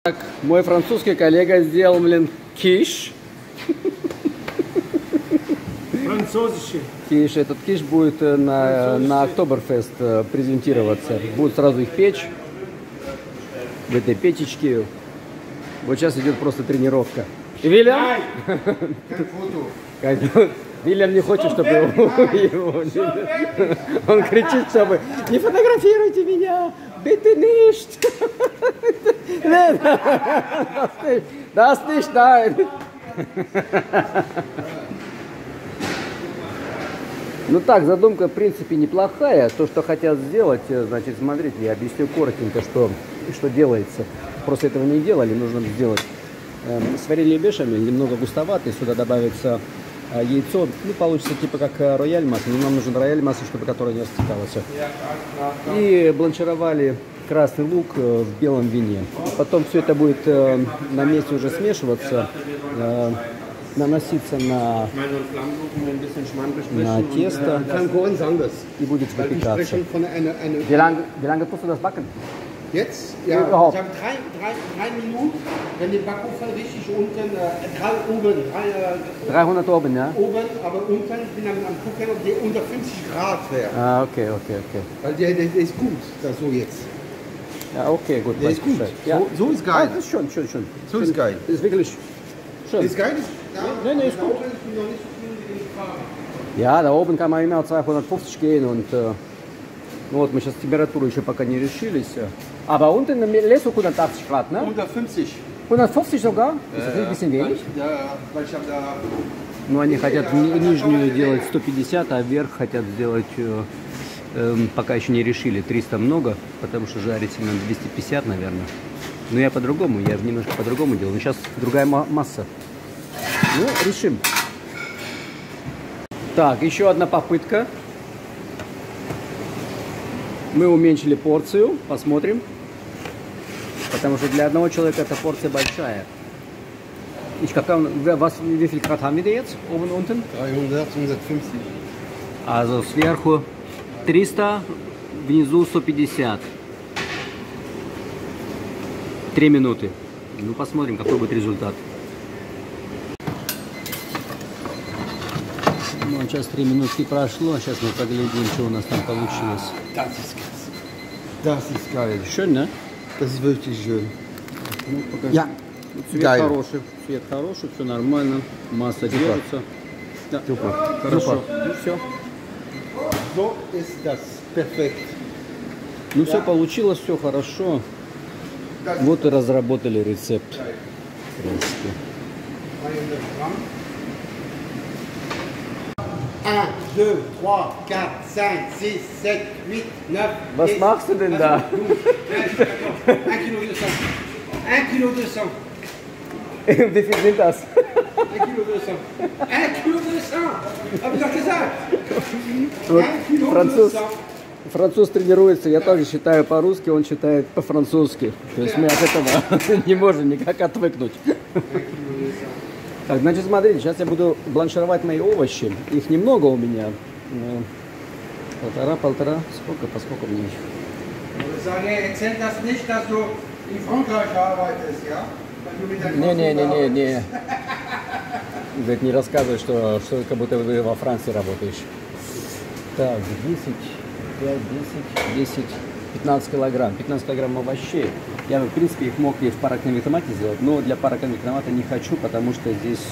Так, мой французский коллега сделал, блин, киш. Французский. Киш. Этот киш будет на Октоберфест презентироваться. Будут сразу их печь в этой печечке. Вот сейчас идет просто тренировка. И Вильям? Вильям не хочет, чтобы его... Он кричит, чтобы не фотографируйте меня, bitte nicht. Das nicht, nein. Ну так, задумка в принципе неплохая. То, что хотят сделать, значит, смотрите, я объясню коротенько, что делается. Просто этого не делали, нужно сделать. Сварили бешамель, немного густоватый, сюда добавится яйцо, ну получится типа как рояль масса, но нам нужен рояль масса, чтобы которая не растекалась. И бланшировали красный лук в белом вине. Потом все это будет на месте уже смешиваться, наноситься на тесто и будет выпекаться. Wie lange tust du das backen? Jetzt? Ja, Überhaupt. ich habe drei Minuten, wenn die Backofen richtig unten, oben, 300 oben, ja? oben, aber unten, ich bin am gucken, ob die unter 50 Grad wäre. Ah, okay. Weil der ist gut, das so jetzt. Ja, okay, gut. Der ist gut. Ja. So ist geil. Ah, ist schön. So ist geil. Ist wirklich schön. Ist geil? Ja, Nee, ist gut. Ich bin noch nicht so viel in die Farbe. Ja, da oben kann man immer 250 gehen und ну вот мы сейчас температуру еще пока не решились. Aber unten im Lesso 180 Grad, ne? 150. 150 sogar? Ist das nicht ein bisschen wenig? Ja, weil ich habe da... Ну, они хотят нижнюю делать 150, а вверх хотят сделать, пока еще не решили, 300 много, потому что жарить им надо 250, наверное. Но я по-другому, я немножко по-другому делаю. Но сейчас другая масса. Ну, решим. Так, еще одна попытка. Мы уменьшили порцию, посмотрим. Потому что для одного человека эта порция большая. Wie viel Grad haben wir jetzt? Oben, unten? 300, 150. Also сверху 300, внизу 150. 3 минуты. Ну, посмотрим, какой будет результат. Ну, сейчас 3 минутки прошло. Сейчас мы поглядим, что у нас там получилось. Das ist geil. Schön, ne? Das ist wirklich schön. Ну, покажи. Ja, Цвет geil. хороший. Цвет хороший, все нормально. Масса держится. Да. Super. Хорошо. Super. Ну, все. So ist das. Perfekt. Ну, все получилось, все хорошо. Вот и разработали рецепт. В принципе. 300 Gramm. 1, 2, 3, 4, 5, 6, 7, 8, 9, Was 10, machst du denn da? 1 Kilo 200. 1 Kilo 200. Wie viel sind das? 1 Kilo 200. 1 Kilo 200. Hab ich doch gesagt. Вот 1 Kilo француз, 200. француз тренируется, я также считаю по-русски, он считает по-французски. То есть мы от этого не можем никак отвыкнуть. Так, значит, смотрите, сейчас я буду бланшировать мои овощи. Их немного у меня. Полтора. Поскольку мне еще? Sage, erzähl das nicht, dass du in Frankreich arbeitest, ja? Weil du mit der Не. Говорит, не рассказывай, что как будто вы во Франции работаешь. Так, 15 килограмм. 15 килограмм овощей. Я, в принципе, их мог и в параконвектомате сделать, но для параконвектомата не хочу, потому что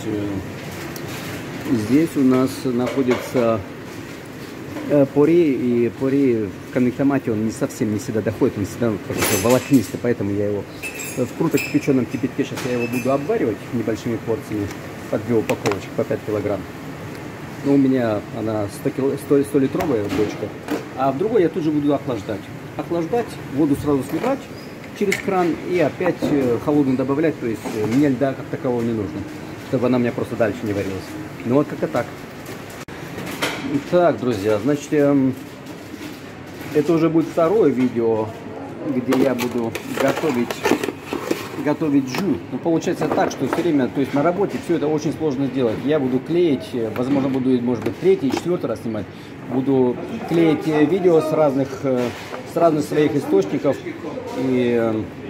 здесь у нас находится пори, и пори в конвектомате он не совсем не всегда доходит, он всегда волокнистый, поэтому я его в круто кипяченом кипятке сейчас я его буду обваривать небольшими порциями по 2 упаковочек по 5 килограмм. Но у меня она 100-литровая бочка, а в другой я тут же буду охлаждать. Охлаждать, воду сразу сливать через кран и опять холодную добавлять, то есть мне льда как такового не нужно, чтобы она у меня просто дальше не варилась. Ну вот как-то так. Так, друзья, значит, это уже будет второе видео, где я буду готовить жю. Но получается так, что все время, то есть на работе все это очень сложно сделать. Я буду клеить, возможно, буду, может быть, 3-й, 4-й раз снимать. Буду клеить видео с разных своих источников. И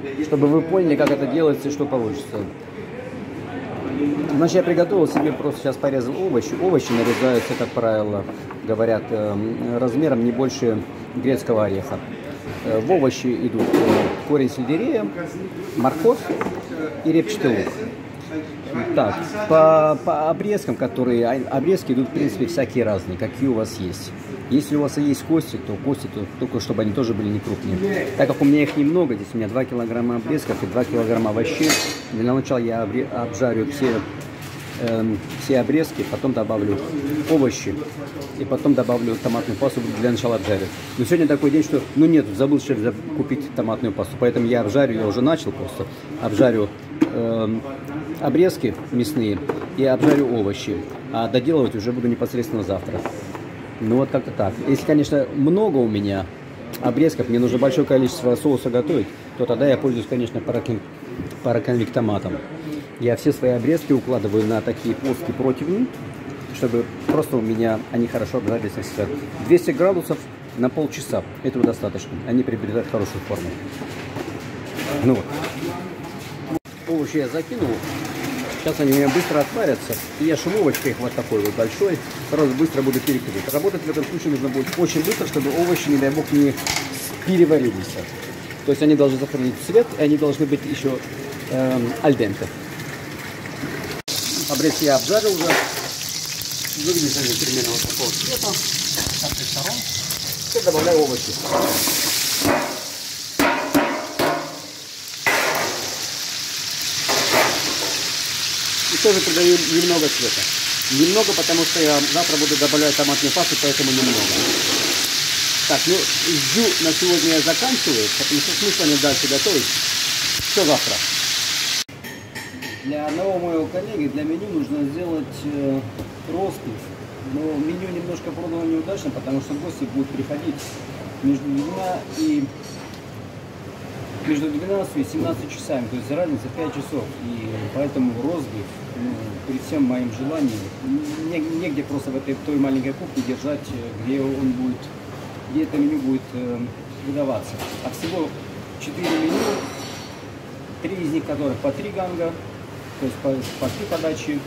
чтобы вы поняли, как это делается и что получится. Значит, я приготовил себе, просто сейчас порезал овощи. Овощи нарезаются, как правило, говорят, размером не больше грецкого ореха. В овощи идут корень сельдерея, морковь и репчатый лук. Так, по обрезкам, обрезки идут, в принципе, всякие разные, какие у вас есть. Если у вас есть кости, то только чтобы они тоже были не крупные. Так как у меня их немного, здесь у меня 2 килограмма обрезков и 2 килограмма овощей, для начала я обжарю все обрезки, потом добавлю овощи и потом добавлю томатную пасту, для начала обжарю. Но сегодня такой день, что, забыл купить томатную пасту, поэтому я обжарю, я уже начал просто, обжарю обрезки мясные и обжарю овощи, а доделывать уже буду непосредственно завтра. Ну вот как-то так. Если, конечно, много у меня обрезков, мне нужно большое количество соуса готовить, то тогда я пользуюсь, конечно, параконвектоматом. Я все свои обрезки укладываю на такие плоские противни, чтобы просто у меня они хорошо обжарились. 200 градусов на полчаса. Этого достаточно. Они приобретают хорошую форму. Ну вот. Овощи я закинул. Сейчас они у меня быстро отварятся. И я шумовочкой их вот такой вот большой сразу быстро буду перекрыть. Работать в этом случае нужно будет очень быстро, чтобы овощи, не дай бог, не переварились. То есть они должны сохранить цвет, и они должны быть еще аль-денте. Обрезки я обжарил уже. Выглядят они примерно вот такого цвета. Со всех сторон. Теперь добавляю овощи. И тоже придаю немного цвета. Немного, потому что я завтра буду добавлять томатную пасту, поэтому немного. Так, жду на сегодня я заканчиваю, потому что смысла не дальше готовить. Все завтра. Для одного моего коллеги, для меню нужно сделать ростбиф. Но меню немножко продано неудачно, потому что гости будут приходить между 12 и 17 часами, то есть разница 5 часов. И поэтому ростбиф, при всем моим желанием, негде просто в той маленькой кухне держать, где это меню будет выдаваться. А всего 4 меню, 3 из них которых по 3 ганга, то есть по 3 подачи.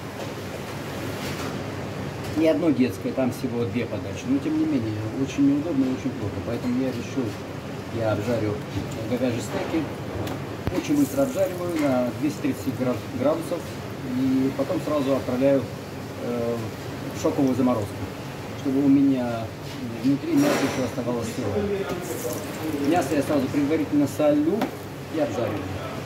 И одно детское, там всего 2 подачи. Но тем не менее, очень неудобно и очень плохо. Поэтому я решил, я обжарю говяжьи стейки. Очень быстро обжариваю на 230 градусов. И потом сразу отправляю в шоковую заморозку, чтобы у меня внутри мясо еще оставалось сырое. Мясо я сразу предварительно солю и обжариваю.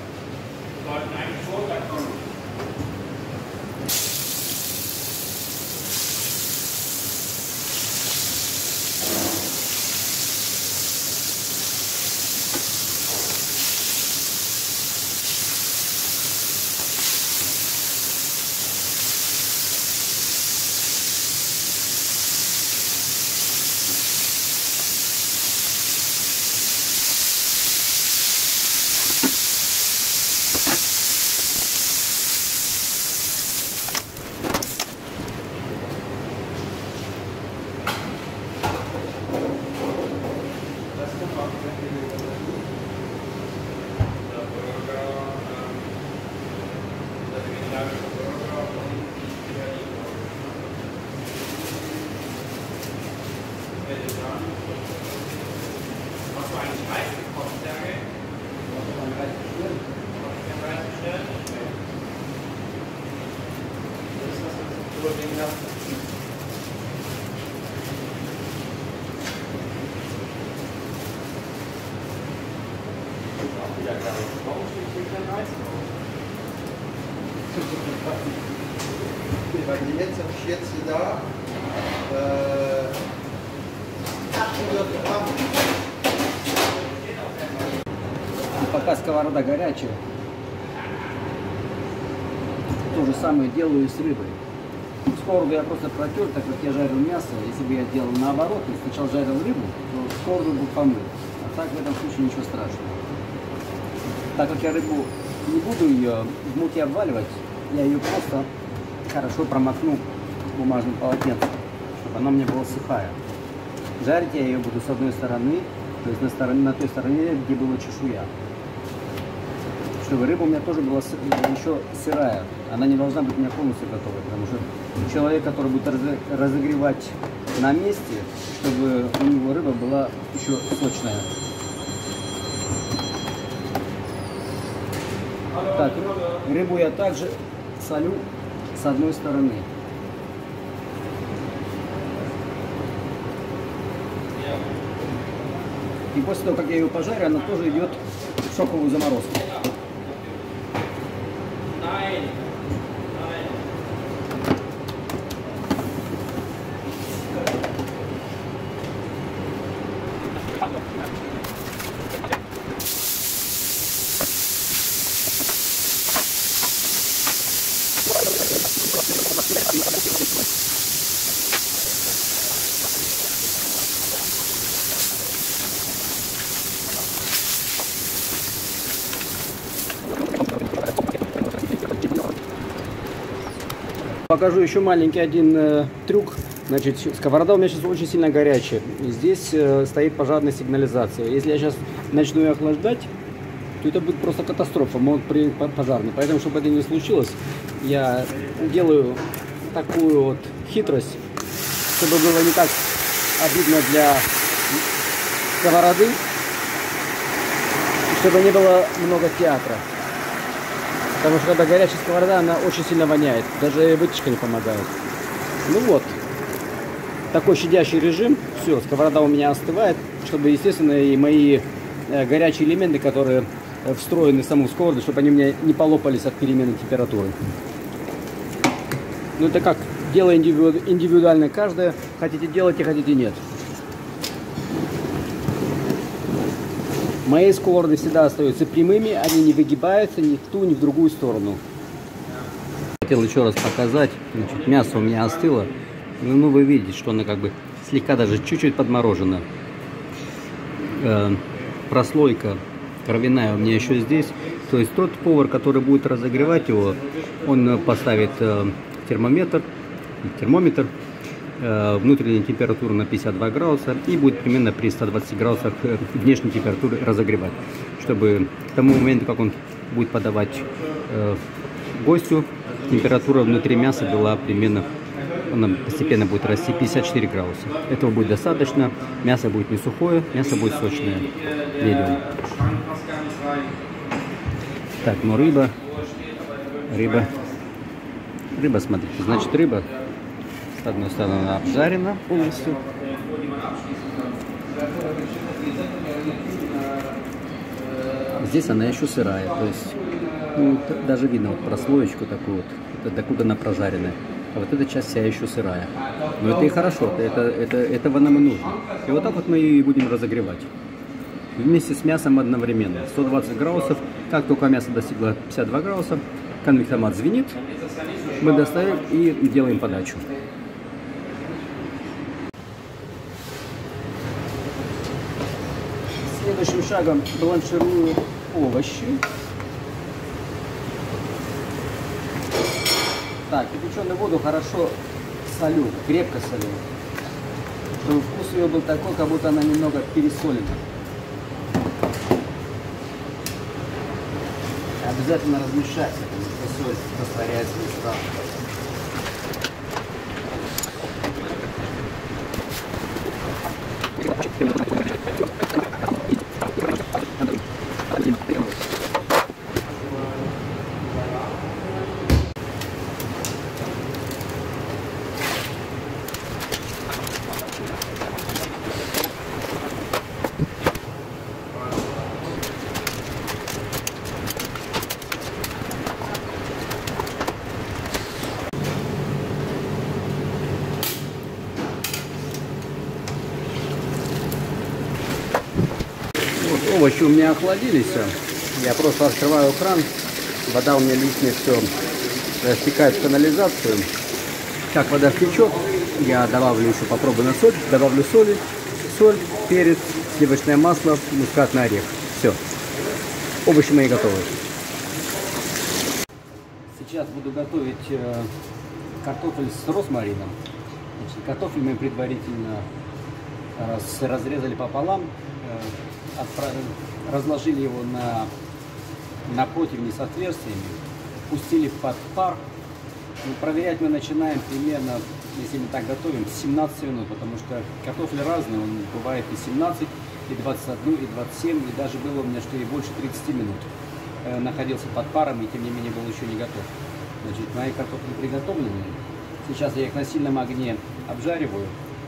Jetzt am Schätze da 800 Gramm. И пока сковорода горячая, то же самое делаю и с рыбой. Сковороду я просто протер, так как я жарил мясо. Если бы я делал наоборот, и сначала жарил рыбу, то сковороду бы помыл. А так в этом случае ничего страшного. Так как я рыбу не буду ее в муке обваливать, я ее просто хорошо промокну бумажным полотенцем, чтобы она у меня была сухая. Жарить я ее буду с одной стороны, то есть на той стороне, где была чешуя. чтобы рыба у меня тоже была еще сырая. Она не должна быть у меня полностью готовой, потому что человек, который будет разогревать на месте, чтобы у него рыба была еще сочная. Так, рыбу я также солю с одной стороны. И после того, как я ее пожарю, она тоже идет в шоковую заморозку. Покажу еще маленький один трюк. Значит, сковорода у меня сейчас очень сильно горячая. И здесь стоит пожарная сигнализация. Если я сейчас начну ее охлаждать, то это будет просто катастрофа, могут при пожарной. Поэтому, чтобы это не случилось, я делаю такую вот хитрость, чтобы было не так обидно для сковороды, чтобы не было много театра. Потому что когда горячая сковорода, она очень сильно воняет. Даже вытяжка не помогает. Ну вот. Такой щадящий режим. Все, сковорода у меня остывает. Чтобы, естественно, и мои горячие элементы, которые встроены в саму сковороду, чтобы они у меня не полопались от перемены температуры. Ну это как? Дело индивидуально каждое. Хотите делайте, хотите нет. Мои сковороды всегда остаются прямыми, они не выгибаются ни в ту, ни в другую сторону. Хотел еще раз показать, значит, мясо у меня остыло. Ну, вы видите, что оно как бы слегка даже чуть-чуть подморожено. Прослойка кровяная у меня еще здесь. То есть тот повар, который будет разогревать его, он поставит термометр, внутреннюю температуру на 52 градуса и будет примерно при 120 градусах внешней температуры разогревать, чтобы к тому моменту, как он будет подавать гостю, температура внутри мяса была примерно, она постепенно будет расти 54 градуса. Этого будет достаточно, мясо будет не сухое, мясо будет сочное, медиум. Так, ну рыба, смотрите, значит рыба с одной стороны она обжарена полностью. Здесь она еще сырая, то есть ну, даже видно вот прослоечку такую вот, докуда она прожаренная. А вот эта часть вся еще сырая. Но это и хорошо, этого нам и нужно. И вот так вот мы и будем разогревать. Вместе с мясом одновременно. 120 градусов. Как только мясо достигло 52 градуса, конвектомат звенит. Мы достаем и делаем подачу. Следующим шагом бланширую овощи. Так, кипяченую воду хорошо солю, крепко солю, чтобы вкус ее был такой, как будто она немного пересолена. Обязательно размешать, потому что соль растворяется не сразу. Овощи у меня охладились, я просто открываю кран, вода у меня лишняя все стекает в канализацию. Как вода втечет, я добавлю еще, попробую на соль, добавлю соль, перец, сливочное масло, мускатный орех. Все, овощи мои готовы. Сейчас буду готовить картофель с розмарином. Значит, картофель мы предварительно разрезали пополам, разложили его на на противне с отверстиями, пустили под пар. Ну, проверять мы начинаем примерно, если мы так готовим, 17 минут, потому что картофель разный, он бывает и 17, и 21, и 27, и даже было у меня, что и больше 30 минут находился под паром, и тем не менее был еще не готов. Значит, мои картофели приготовлены. Сейчас я их на сильном огне обжариваю,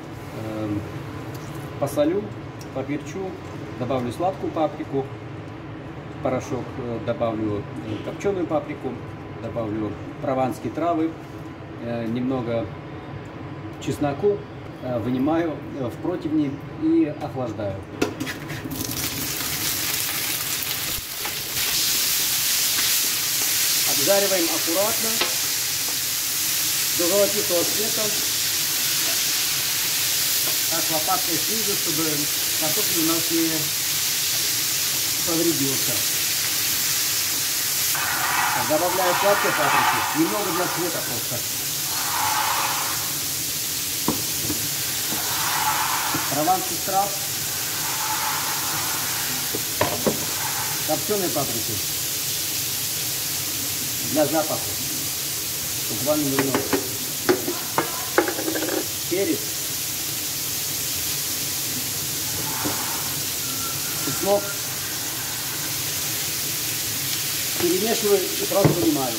посолю, поперчу, добавлю сладкую паприку, порошок, добавлю копченую паприку, добавлю прованские травы, немного чесноку, вынимаю в противни и охлаждаю. Обжариваем аккуратно до золотистого цвета, так лопаткой снизу, чтобы картофель у нас не повредился. Добавляю сладкой паприки, немного для цвета просто. Прованских трав, копченой паприки для запаха, буквально немного. Перец, чеснок. Перемешиваю и просто вынимаю.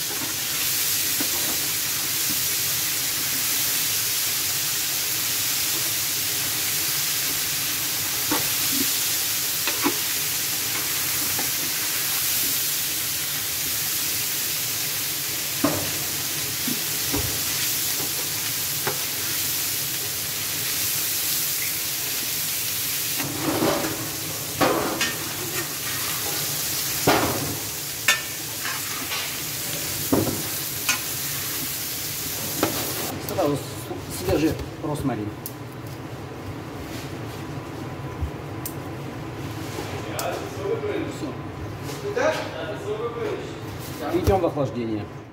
Сразу свежий росмарин. Все. Идем в охлаждение.